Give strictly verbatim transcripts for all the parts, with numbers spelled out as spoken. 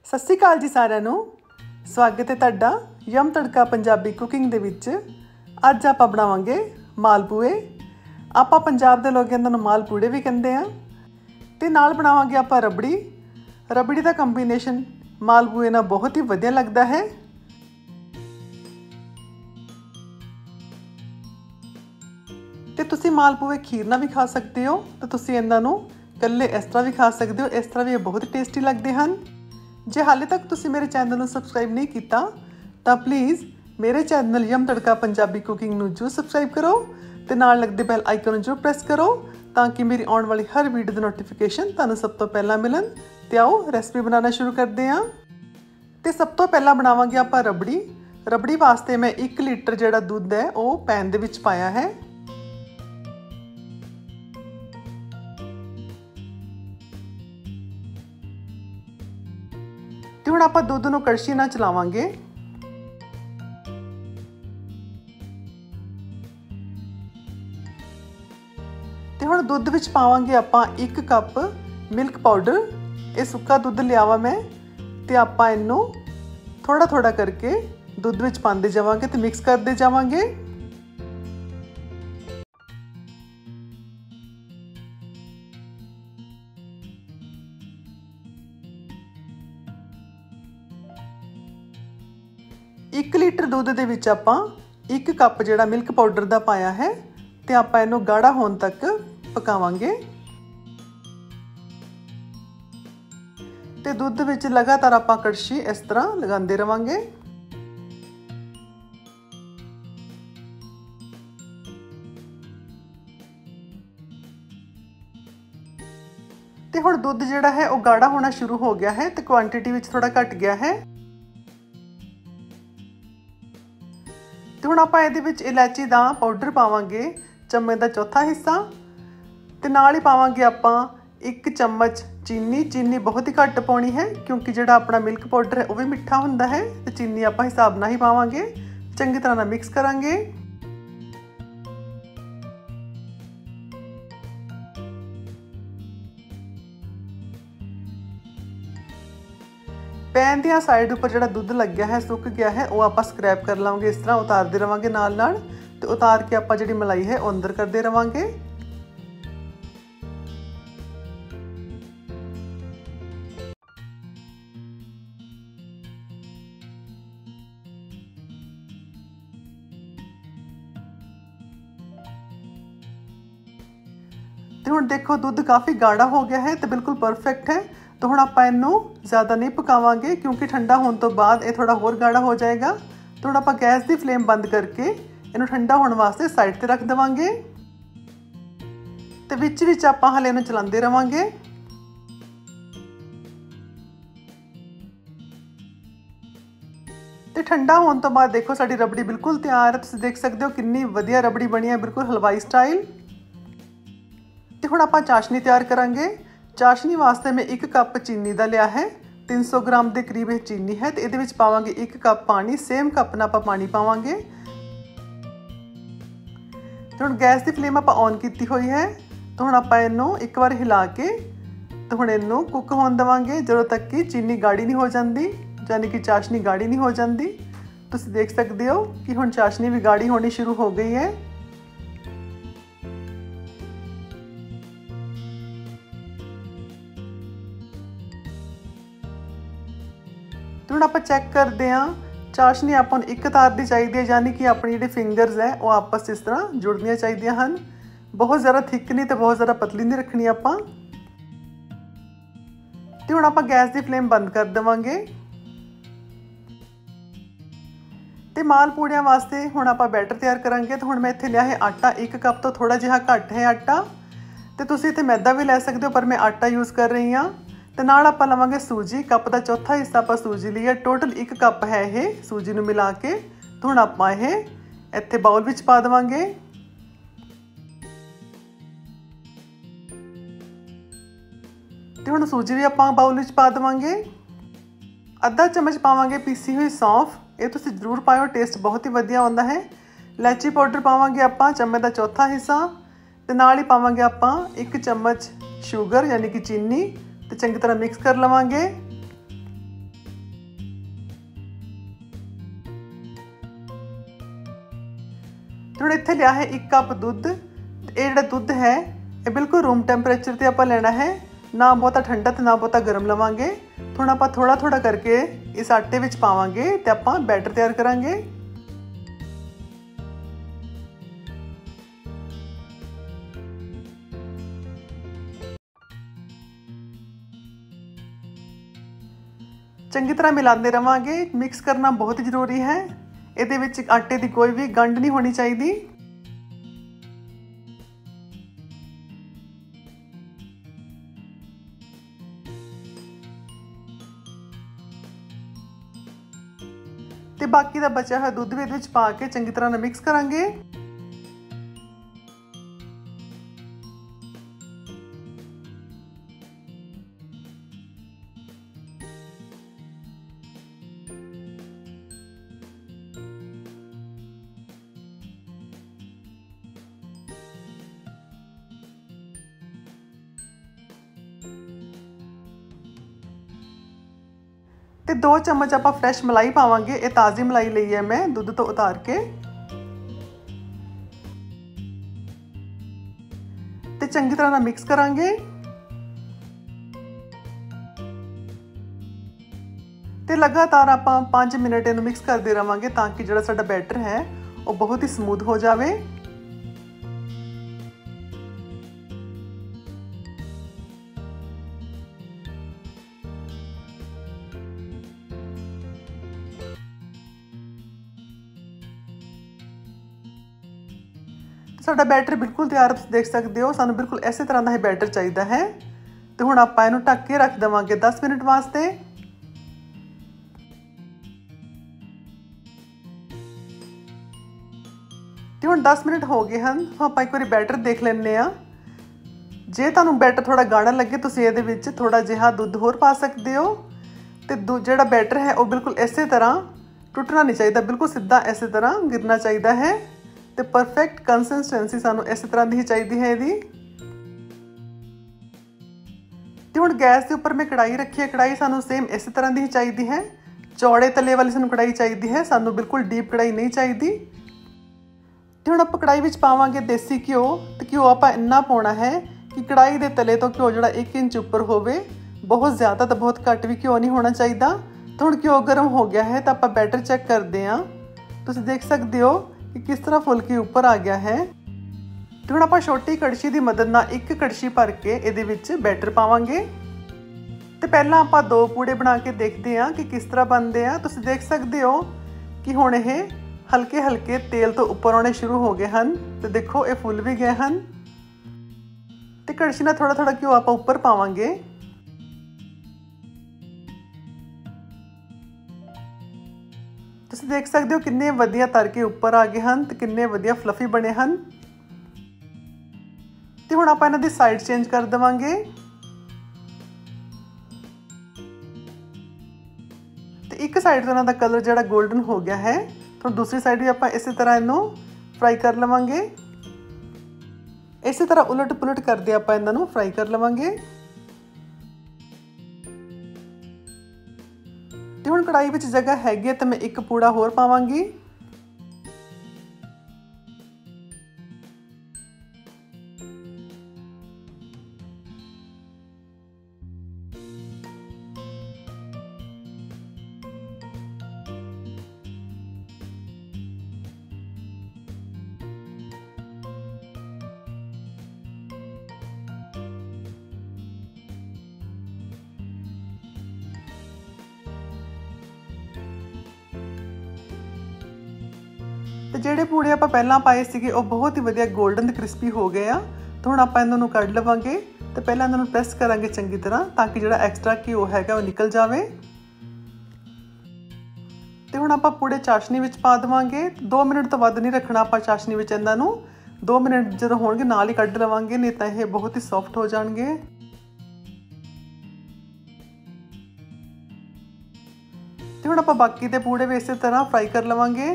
सत श्री अकाल जी सारिਆਂ ਨੂੰ स्वागत है तुहाडा यम तड़का पंजाबी कुकिंग दे विच। अज आपां बनावांगे मालपूए। आपां पंजाब दे लोग इन्हां नूं मालपूड़े भी कहंदे आ। ते नाल बनावांगे आपां रबड़ी। रबड़ी दा कंबीनेशन मालपूए नाल बहुत ही वधिया लगदा है। ते तुसीं मालपूए खीर नाल भी खा सकदे हो, ते तुसीं इन्हां नूं कल्ले इस तरह भी खा सकते हो। इस तरह भी ये बहुत टेस्टी लगते हैं। जे हाले तक तुसीं मेरे चैनल को सबसक्राइब नहीं किया तो प्लीज़ मेरे channel yum Tadka Punjabi cooking नूं जरूर सबसक्राइब करो, तो नाल लगदे बैल आइकन जरूर प्रेस करो ताकि मेरी आने वाली हर वीडियो की नोटिफिकेशन तुहानूं सब तो पहला मिलन। तो आओ रेसिपी बनाना शुरू करते हैं। तो सब तो पहला बनावांगे आपां रबड़ी। रबड़ी वास्ते मैं एक लीटर जिहड़ा दुध है वो पैन दे विच पाया है। तो हुण आपां दुध नूं कड़छी नाल चलावांगे। तो हुण दुध विच पावांगे आपां एक कप मिल्क पाउडर। ये सुक्का दुध लिया वा मैं, तो आपां इनू थोड़ा थोड़ा करके दुध विच पांदे जावांगे तो मिक्स करते जावांगे। एक लीटर दूध दे विच आपां एक कप जिहड़ा मिल्क पाउडर दा पाया है, तो आपां इनू गाढ़ा होने तक पकावांगे। ते दुध विच लगातार आपां कड़छी इस तरह लगांदे रवांगे। ते हुण दुध जिहड़ा है वो गाढ़ा होना शुरू हो गया है, तो क्वांटिटी विच थोड़ा घट गया है। तो हुण आपां इहदे विच इलायची दा पाउडर पावांगे चम्मच दा चौथा हिस्सा। ते नाल ही पावांगे आपां एक चम्मच चीनी। चीनी बहुत ही घट पाउणी है क्योंकि जिहड़ा अपना मिल्क पाउडर है वो भी मिठा हुंदा है। तो चीनी आपां हिसाब नाल ही पावांगे। चंगी तरह नाल मिक्स करांगे। पैन दी साइड उपर जिहड़ा दुध लग गया है सुक गया है वो आपां स्क्रैप कर लांगे। इस तरह उतारते रवांगे नाल नाल। तो उतार के आपां जिहड़ी मलाई है वो अंदर करते रवांगे। तो हुण देखो दुध काफ़ी गाढ़ा हो गया है, तो बिल्कुल परफेक्ट है। तो हुण आपां इनू ज़्यादा नहीं पकावांगे क्योंकि ठंडा होने तो बाद ये थोड़ा होर गाढ़ा हो जाएगा। तो हुण आपां गैस की फ्लेम बंद करके इनू ठंडा होने वास्ते साइड ते रख देवांगे। तो विच विच आपां हले इनू चलांदे रवांगे। तो ठंडा होने तो बाद देखो साडी रबड़ी बिल्कुल तैयार है। तुसीं देख सकते हो कितनी वधिया रबड़ी बनी है, बिल्कुल हलवाई स्टाइल। तो हुण आपां चाशनी तैयार करांगे। चाशनी वास्ते मैं एक कप चीनी दा लिया है। तीन सौ ग्राम के करीब ये चीनी है। तो ये विच पावांगे एक कप पानी। सेम कप नाल आपां पानी पावांगे। तो हुण गैस की फ्लेम आपां ऑन की हुई है। तो हुण आपां इनू एक बार हिला के तो हुण इनू कुक होने देवांगे जदों तक कि चीनी गाढ़ी नहीं हो जाती, यानी कि चाशनी गाढ़ी नहीं हो जाती। तुसीं देख सकते हो कि हुण चाशनी भी गाढ़ी होनी शुरू हो गई है। तो हुण आपां चैक करते हैं चाशनी आपां नूं एक तार दी चाहिए है, यानी कि अपनी जिहड़ी फिंगर्स है वो आपस इस तरह जुड़नियां चाहिए हैं। बहुत ज़्यादा थिक नहीं तो बहुत ज़्यादा पतली नहीं रखनी आपां। तो हुण आपां गैस की फ्लेम बंद कर देवांगे। तो मालपूड़ियां वास्ते हुण आपां बैटर तैयार करांगे। तो हुण मैं इत्थे लिया है आटा। एक कप तो थोड़ा जिहा घट है आटा। तो तुसीं इत्थे मैदा भी लै सकते हो, पर मैं आटा यूज़ कर रही हाँ। तो नाल आपां लवांगे सूजी। कप का चौथा हिस्सा आपां सूजी ली है। टोटल एक कप है ये सूजी नूं मिला के। तो हुण आपां ये इत्थे बाउल विच पा देवांगे। तो हुण सूजी भी आपां बाउल विच पा देवांगे। अद्धा चम्मच पावांगे पीसी हुई सौंफ। ये तुसीं जरूर पाओ, टेस्ट बहुत ही वधिया आउंदा है। इलायची पाउडर पावांगे आपां चम्मच का चौथा हिस्सा। तो नाल ही पावांगे आपां एक चम्मच शुगर यानी कि चीनी। तो चंगी तरह मिक्स कर लवांगे। हुण इत्थे लिया है एक कप दुध। ये जिहड़ा दुध है ये बिल्कुल रूम टैंपरेचर ते आपां लेना है, ना बहुता ठंडा ते ना बहुता गर्म लवांगे। हुण आपां थोड़ा थोड़ा करके इस आटे विच पावांगे ते आपां बैटर तैयार करांगे। चंगी तरह मिलाते रवांगे। मिक्स करना बहुत ही जरूरी है। इहदे विच आटे की कोई भी गंढ नहीं होनी चाहिए। ते बाकी दा बचा हुआ दुध भी इहदे विच पा के चंगी तरह मिक्स करांगे। ते दो चम्मच आप फ्रैश मलाई पावांगे। ये ताज़ी मलाई ली है मैं दुध तो उतार के। ते चंगी तरह मिक्स करांगे। ते लगातार आप पाँच मिनट इन्हू मिक्स करते रहांगे ताकि जिहड़ा साडा बैटर है वो बहुत ही स्मूथ हो जाए। साडा बैटर बिल्कुल तैयार, तुसीं देख सकते हो। सानू बिल्कुल इस तरह का ही बैटर चाहिए है। तो हुण आपां इहनूं ढक के रख देवांगे दस मिनट वास्ते। तो हुण दस मिनट हो गए हैं। आपां एक बार बैटर देख लैंदे आ। जे तुहानूं बैटर थोड़ा गाढ़ा लगे तुसीं इहदे विच थोड़ा जिहा दुध होर पा सकते हो। तो दू जिहड़ा बैटर है वो बिल्कुल इस तरह टुटना नहीं चाहिए, बिल्कुल सीधा इस तरह गिरना चाहिए है। तो परफेक्ट कंसिस्टेंसी सानू इस तरह की ही चाहिए है इहदी। तो हुण गैस के उपर मैं कढ़ाई रखी है। कढ़ाई सानू सेम इस तरह की ही चाहिए है। चौड़े तले वाली सानू कढ़ाई चाहिए है, सानू बिल्कुल डीप कढ़ाई नहीं चाहिए। तो हुण आपां कढ़ाई विच पावांगे देसी घ्यो। तो घ्यो आपां इन्ना पाउणा है कि कढ़ाई के तले तो घ्यो जिहड़ा एक इंच उपर होवे। बहुत ज़्यादा तो बहुत घट भी घ्यो नहीं होना चाहिए। तो हुण घ्यो गर्म हो गया है तो आपां बैटर चेक करते हैं। तुसीं देख सकते हो कि किस तरह फुल के ऊपर आ गया है। तो हुण आपां छोटी कड़छी की मदद नाल एक कड़छी भर के इहदे विच बैटर पावांगे। तो पहलां आपां दो पूड़े बना के देखते हैं कि किस तरह बनते हैं। तुसीं देख सकते हो कि हुण ये हल्के हल्के तेल तो उपर आने शुरू हो गए हैं। तो देखो ये फुल भी गए हैं। तो कड़छी नाल थोड़ा थोड़ा घ्यो आपां उपर पावांगे। तुसीं देख सकते हो कितने वधिया तर के उपर आ गए हैं तो कितने वधिया फ्लफी बने हैं। तो हुण आपां इन्हां दी साइड चेंज कर देवांगे। तो एक साइड तो इन्हां दा कलर जिहड़ा गोल्डन हो गया है। तो दूसरी साइड भी आपां इस तरह इन्हूं फ्राई कर लवांगे। इस तरह उलट पुलट करदे आपां इन्हां नूं फ्राई कर लवांगे। तो हुण कढ़ाई विच जगह हैगी है तो मैं एक पूड़ा होर पावांगी। तो जिहड़े पूड़े आपां पहलां पाए सीगे वो बहुत ही वधिया गोल्डन क्रिस्पी हो गए आ। तो हुण आपां इन्हां नूं कढ लवांगे। तो पहलां इन्हां नूं प्रेस करांगे चंगी तरह ताकि जिहड़ा एक्सट्रा घिओ हैगा वो निकल जावे। तो हुण आपां पूड़े चाशनी विच पा देवांगे। दो मिनट तो वध नहीं रखना आपां चाशनी विच इन्हां नूं। दो मिनट जदों होणगे नाल ही कढ लवांगे, नहीं तां ये बहुत ही सॉफ्ट हो जाणगे। तो हुण आपां बाकी दे पूड़े भी इस तरह फ्राई कर लवांगे।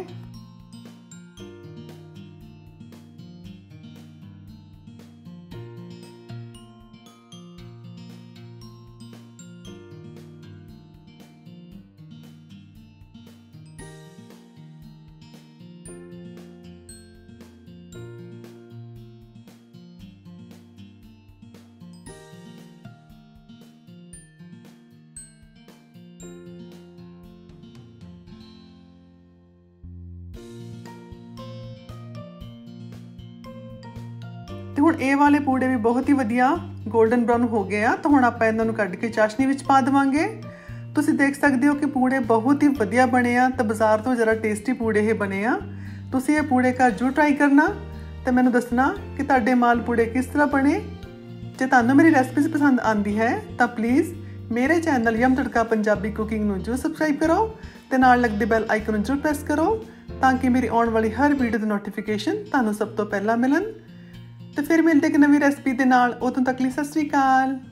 ਹੁਣ ਇਹ ਵਾਲੇ ਪੂੜੇ ਵੀ ਬਹੁਤ ਹੀ ਵਧੀਆ ਗੋਲਡਨ ਬਰਾਊਨ ਹੋ ਗਏ ਆ। ਤਾਂ ਹੁਣ ਆਪਾਂ ਇਹਨਾਂ ਨੂੰ ਕੱਢ ਕੇ ਚਾਸ਼ਨੀ ਵਿੱਚ ਪਾ ਦੇਵਾਂਗੇ। ਤੁਸੀਂ ਦੇਖ ਸਕਦੇ ਹੋ ਕਿ ਪੂੜੇ ਬਹੁਤ ਹੀ ਵਧੀਆ ਬਣੇ ਆ ਤੇ ਬਾਜ਼ਾਰ ਤੋਂ ਜ਼ਰਾ ਟੇਸਟੀ ਪੂੜੇ ਇਹ ਬਣੇ ਆ। ਤੁਸੀਂ ਇਹ ਪੂੜੇ ਘਰ ਜ਼ਰੂਰ ਟਰਾਈ ਕਰਨਾ ਤੇ ਮੈਨੂੰ ਦੱਸਣਾ ਕਿ ਤੁਹਾਡੇ ਮਾਲ ਪੂੜੇ ਕਿਸ ਤਰ੍ਹਾਂ ਬਣੇ। ਜੇ ਤੁਹਾਨੂੰ ਮੇਰੀ ਰੈਸਪੀਜ਼ ਪਸੰਦ ਆਉਂਦੀ ਹੈ ਤਾਂ ਪਲੀਜ਼ ਮੇਰੇ ਚੈਨਲ ਯਮ ਤੜਕਾ ਪੰਜਾਬੀ ਕੁਕਿੰਗ ਨੂੰ ਜ਼ਰੂਰ ਸਬਸਕ੍ਰਾਈਬ ਕਰੋ ਤੇ ਨਾਲ ਲੱਗਦੇ ਬੈਲ ਆਈਕਨ ਨੂੰ ਜ਼ਰੂਰ ਪ੍ਰੈਸ ਕਰੋ ਤਾਂ ਕਿ ਮੇਰੀ ਆਉਣ ਵਾਲੀ ਹਰ ਵੀਡੀਓ ਦੀ ਨੋਟੀਫਿਕੇਸ਼ਨ ਤੁਹਾਨੂੰ ਸਭ ਤੋਂ ਪਹਿਲਾਂ ਮਿਲਣ। ਤੇ ਫਿਰ ਮਿਲਦੇ ਇੱਕ ਨਵੀਂ ਰੈਸਪੀ ਦੇ ਨਾਲ। ਉਦੋਂ ਤੱਕ ਲਈ ਸਤਿ ਸ਼੍ਰੀ ਅਕਾਲ।